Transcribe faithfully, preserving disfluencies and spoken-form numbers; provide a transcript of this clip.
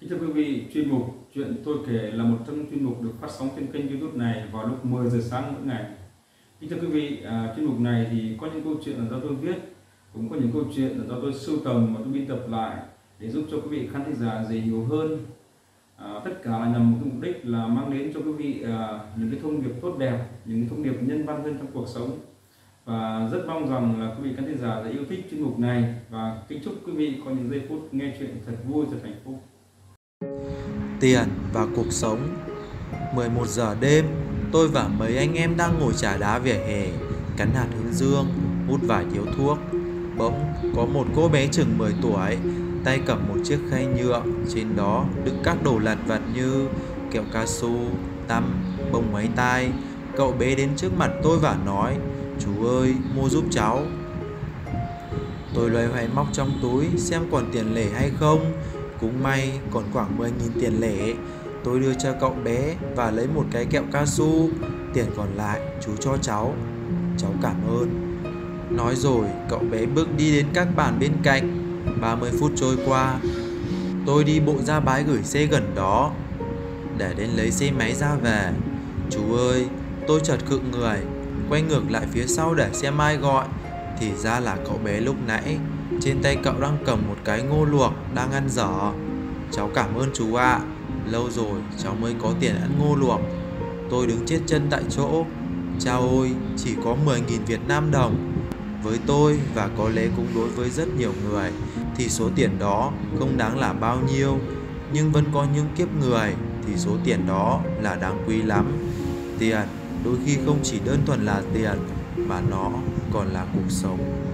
Kính thưa quý vị, chuyên mục Chuyện tôi kể là một trong những chuyên mục được phát sóng trên kênh YouTube này vào lúc mười giờ sáng mỗi ngày. Kính thưa quý vị, à, chuyên mục này thì có những câu chuyện là do tôi viết, cũng có những câu chuyện là do tôi sưu tầm và tôi biên tập lại để giúp cho quý vị khán thính giả dễ hiểu hơn. À, tất cả là nhằm một cái mục đích là mang đến cho quý vị à, những cái thông điệp tốt đẹp, những cái thông điệp nhân văn hơn trong cuộc sống. Và rất mong rằng là quý vị khán thính giả sẽ yêu thích chuyên mục này và kính chúc quý vị có những giây phút nghe chuyện thật vui, thật hạnh phúc. Tiền và cuộc sống. Mười một giờ đêm, tôi và mấy anh em đang ngồi trà đá vỉa hè, cắn hạt hướng dương, hút vài điếu thuốc. Bỗng có một cô bé chừng mười tuổi, tay cầm một chiếc khay nhựa, trên đó đựng các đồ lặt vặt như kẹo cao su, tăm, bông ngoáy tai. Cậu bé đến trước mặt tôi và nói: "Chú ơi, mua giúp cháu." Tôi loay hoay móc trong túi xem còn tiền lẻ hay không. Cũng may còn khoảng mười nghìn tiền lẻ. Tôi đưa cho cậu bé và lấy một cái kẹo cao su. Tiền còn lại chú cho cháu. Cháu cảm ơn. Nói rồi cậu bé bước đi đến các bàn bên cạnh. ba mươi phút trôi qua. Tôi đi bộ ra bãi gửi xe gần đó để đến lấy xe máy ra về. Chú ơi, tôi chợt khựng người, quay ngược lại phía sau để xem ai gọi. Thì ra là cậu bé lúc nãy. Trên tay cậu đang cầm một cái ngô luộc đang ăn dở. Cháu cảm ơn chú ạ. Lâu rồi cháu mới có tiền ăn ngô luộc. Tôi đứng chết chân tại chỗ. Chao ôi, chỉ có mười nghìn Việt Nam đồng. Với tôi và có lẽ cũng đối với rất nhiều người thì số tiền đó không đáng là bao nhiêu. Nhưng vẫn có những kiếp người thì số tiền đó là đáng quý lắm. Tiền đôi khi không chỉ đơn thuần là tiền mà nó còn là cuộc sống.